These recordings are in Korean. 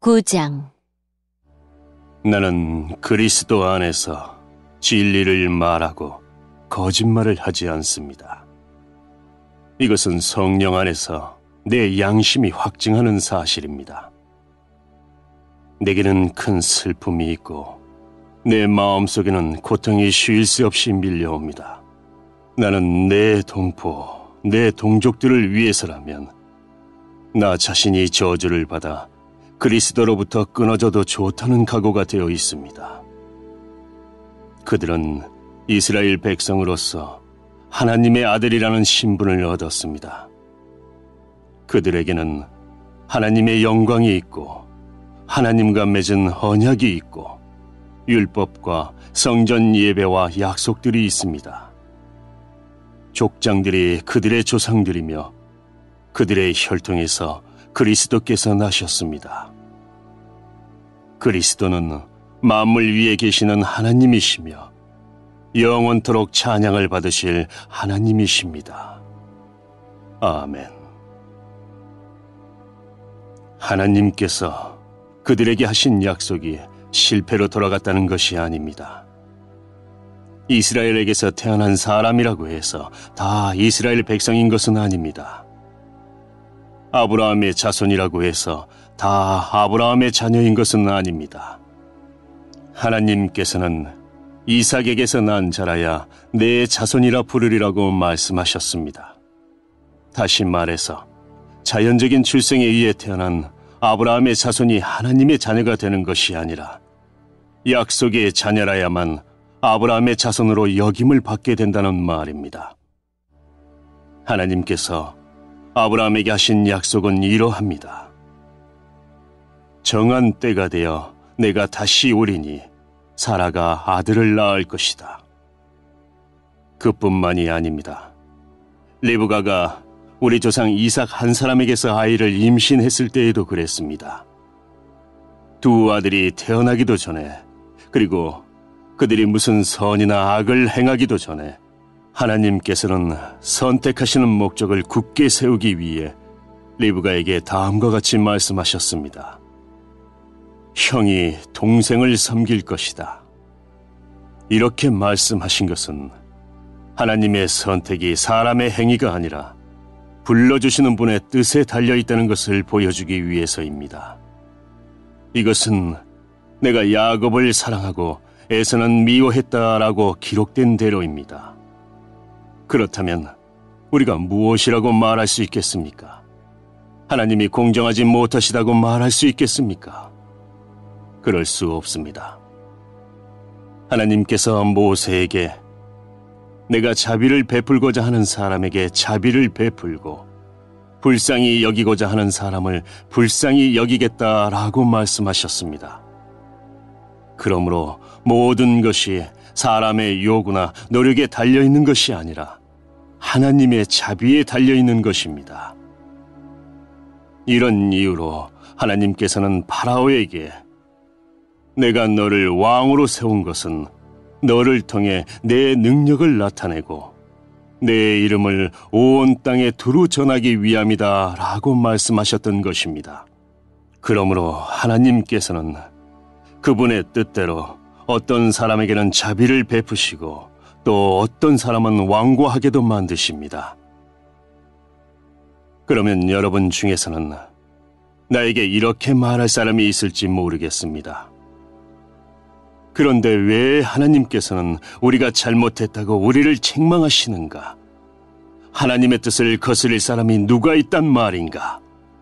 9장. 나는 그리스도 안에서 진리를 말하고 거짓말을 하지 않습니다. 이것은 성령 안에서 내 양심이 확증하는 사실입니다. 내게는 큰 슬픔이 있고 내 마음속에는 고통이 쉴 새 없이 밀려옵니다. 나는 내 동포, 내 동족들을 위해서라면 나 자신이 저주를 받아 그리스도로부터 끊어져도 좋다는 각오가 되어 있습니다. 그들은 이스라엘 백성으로서 하나님의 아들이라는 신분을 얻었습니다. 그들에게는 하나님의 영광이 있고 하나님과 맺은 언약이 있고 율법과 성전 예배와 약속들이 있습니다. 족장들이 그들의 조상들이며 그들의 혈통에서 그리스도께서 나셨습니다. 그리스도는 만물 위에 계시는 하나님이시며 영원토록 찬양을 받으실 하나님이십니다. 아멘. 하나님께서 그들에게 하신 약속이 실패로 돌아갔다는 것이 아닙니다. 이스라엘에게서 태어난 사람이라고 해서 다 이스라엘 백성인 것은 아닙니다. 아브라함의 자손이라고 해서 다 아브라함의 자녀인 것은 아닙니다. 하나님께서는 이삭에게서 난 자라야 내 자손이라 부르리라고 말씀하셨습니다. 다시 말해서 자연적인 출생에 의해 태어난 아브라함의 자손이 하나님의 자녀가 되는 것이 아니라 약속의 자녀라야만 아브라함의 자손으로 여김을 받게 된다는 말입니다. 하나님께서 아브라함에게 하신 약속은 이러합니다. 정한 때가 되어 내가 다시 오리니 사라가 아들을 낳을 것이다. 그뿐만이 아닙니다. 리브가가 우리 조상 이삭 한 사람에게서 아이를 임신했을 때에도 그랬습니다. 두 아들이 태어나기도 전에, 그리고 그들이 무슨 선이나 악을 행하기도 전에 하나님께서는 선택하시는 목적을 굳게 세우기 위해 리브가에게 다음과 같이 말씀하셨습니다. 형이 동생을 섬길 것이다. 이렇게 말씀하신 것은 하나님의 선택이 사람의 행위가 아니라 불러주시는 분의 뜻에 달려있다는 것을 보여주기 위해서입니다. 이것은 내가 야곱을 사랑하고 에서는 미워했다라고 기록된 대로입니다. 그렇다면 우리가 무엇이라고 말할 수 있겠습니까? 하나님이 공정하지 못하시다고 말할 수 있겠습니까? 그럴 수 없습니다. 하나님께서 모세에게 내가 자비를 베풀고자 하는 사람에게 자비를 베풀고 불쌍히 여기고자 하는 사람을 불쌍히 여기겠다라고 말씀하셨습니다. 그러므로 모든 것이 사람의 요구나 노력에 달려있는 것이 아니라 하나님의 자비에 달려있는 것입니다. 이런 이유로 하나님께서는 파라오에게 내가 너를 왕으로 세운 것은 너를 통해 내 능력을 나타내고 내 이름을 온 땅에 두루 전하기 위함이다 라고 말씀하셨던 것입니다. 그러므로 하나님께서는 그분의 뜻대로 어떤 사람에게는 자비를 베푸시고 또 어떤 사람은 완고하게도 만드십니다. 그러면 여러분 중에서는 나에게 이렇게 말할 사람이 있을지 모르겠습니다. 그런데 왜 하나님께서는 우리가 잘못했다고 우리를 책망하시는가? 하나님의 뜻을 거스릴 사람이 누가 있단 말인가?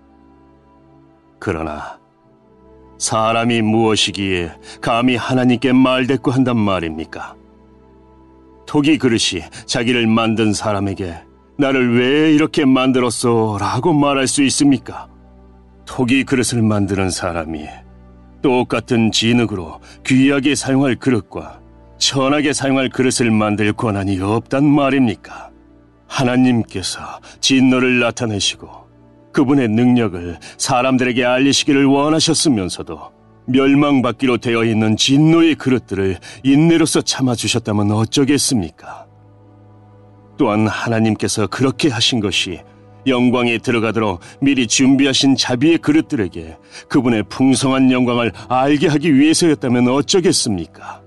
그러나 사람이 무엇이기에 감히 하나님께 말대꾸한단 말입니까? 토기 그릇이 자기를 만든 사람에게 나를 왜 이렇게 만들었소? 라고 말할 수 있습니까? 토기 그릇을 만드는 사람이 똑같은 진흙으로 귀하게 사용할 그릇과 천하게 사용할 그릇을 만들 권한이 없단 말입니까? 하나님께서 진노를 나타내시고 그분의 능력을 사람들에게 알리시기를 원하셨으면서도 멸망받기로 되어 있는 진노의 그릇들을 인내로서 참아주셨다면 어쩌겠습니까? 또한 하나님께서 그렇게 하신 것이 영광에 들어가도록 미리 준비하신 자비의 그릇들에게 그분의 풍성한 영광을 알게 하기 위해서였다면 어쩌겠습니까?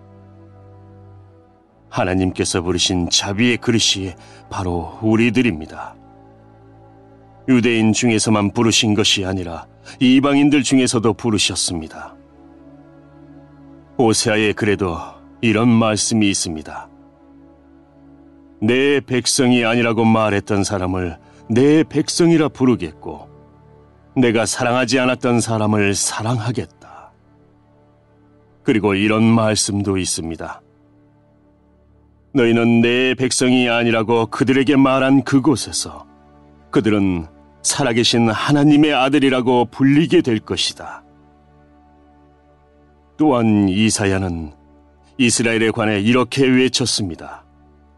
하나님께서 부르신 자비의 그릇이 바로 우리들입니다. 유대인 중에서만 부르신 것이 아니라 이방인들 중에서도 부르셨습니다. 호세아의 글에도 이런 말씀이 있습니다. 내 백성이 아니라고 말했던 사람을 내 백성이라 부르겠고 내가 사랑하지 않았던 사람을 사랑하겠다. 그리고 이런 말씀도 있습니다. 너희는 내 백성이 아니라고 그들에게 말한 그곳에서 그들은 살아계신 하나님의 아들이라고 불리게 될 것이다. 또한 이사야는 이스라엘에 관해 이렇게 외쳤습니다.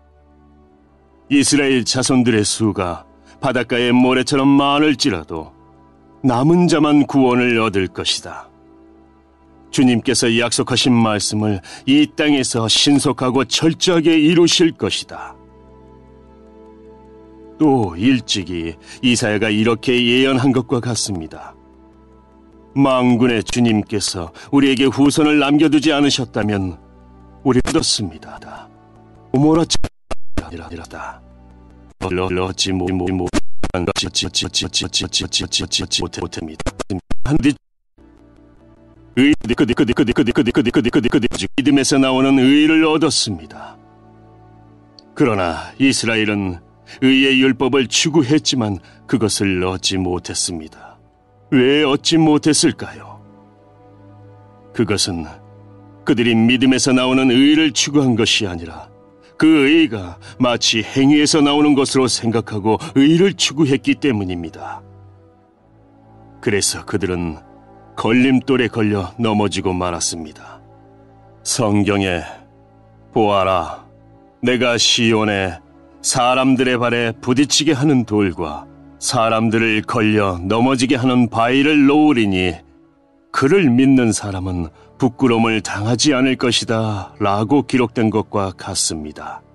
이스라엘 자손들의 수가 바닷가의 모래처럼 많을지라도 남은 자만 구원을 얻을 것이다. 주님께서 약속하신 말씀을 이 땅에서 신속하고 철저하게 이루실 것이다. 또 일찍이 이사야가 이렇게 예언한 것과 같습니다. 만군의 주님께서 우리에게 후손을 남겨두지 않으셨다면 우리 얻었습니다. 오모라치 아니라 러지 못합니다. 믿음에서 나오는 의를 얻었습니다. 그러나 이스라엘은 의의 율법을 추구했지만 그것을 얻지 못했습니다. 왜 얻지 못했을까요? 그것은 그들이 믿음에서 나오는 의를 추구한 것이 아니라 그 의가 마치 행위에서 나오는 것으로 생각하고 의를 추구했기 때문입니다. 그래서 그들은 걸림돌에 걸려 넘어지고 말았습니다. 성경에 보아라, 내가 시온에 사람들의 발에 부딪히게 하는 돌과 사람들을 걸려 넘어지게 하는 바위를 놓으리니 그를 믿는 사람은 부끄러움을 당하지 않을 것이다 라고 기록된 것과 같습니다.